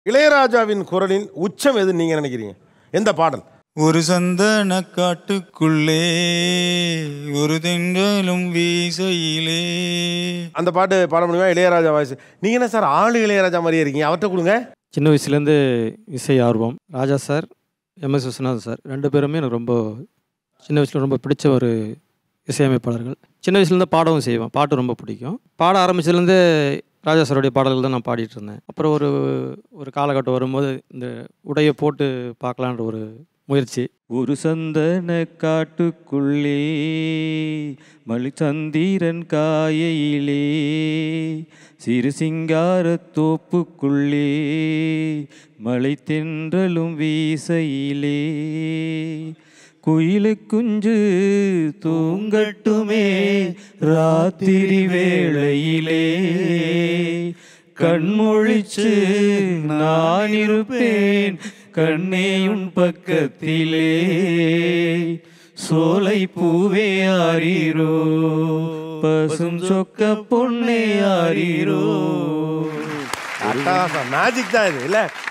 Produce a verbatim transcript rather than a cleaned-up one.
இளையராஜாவின் குரலின் உச்சம் எது நீங்க நினைக்கிறீங்க? எந்த பாடல்? ஒரு சந்தன காட்டுக்குள்ளே ஒரு தென்றலும் வீசையிலே. அந்த பாட்டு பாட முடியுமா? இளையராஜா வாய்ஸ். நீங்க என்ன சார் ஆளு இளையராஜா மாதிரியே இருக்கீங்க, அவர்கிட்ட கொடுங்க. சின்ன வயசுலேருந்து இசை ஆர்வம். Raja sir, M S Viswanathan sir ரெண்டு பேருமே எனக்கு ரொம்ப சின்ன வயசில் ரொம்ப பிடிச்ச ஒரு இசையமைப்பாளர்கள். சின்ன வயசுலேருந்து பாடவும் செய்வேன், பாட்டு ரொம்ப பிடிக்கும். பாட ஆரம்பிச்சதுலேருந்து ராஜா சாருடைய பாடல்கள் தான் நான் பாடிட்டு இருந்தேன். அப்புறம் ஒரு ஒரு காலகட்டம் வரும்போது இந்த உடையை போட்டு பார்க்கலான்ற ஒரு முயற்சி. ஒரு சந்தன காட்டுக்குள்ளே மலிச்சந்திரன் காயையிலே சிறு சிங்கார தோப்புக்குள்ளே மலை தென்றலும் வீசையிலே குயிலு குஞ்சு தூங்கட்டுமே ராத்திரி வேளையிலே கண்மொழிச்சு நான் இருப்பேன் கண்ணே உன் பக்கத்திலே சோலை பூவே ஆரீரோ பசும் சொக்க பொன்னே ஆரீரோ. மேஜிக் தான் இது இல்ல?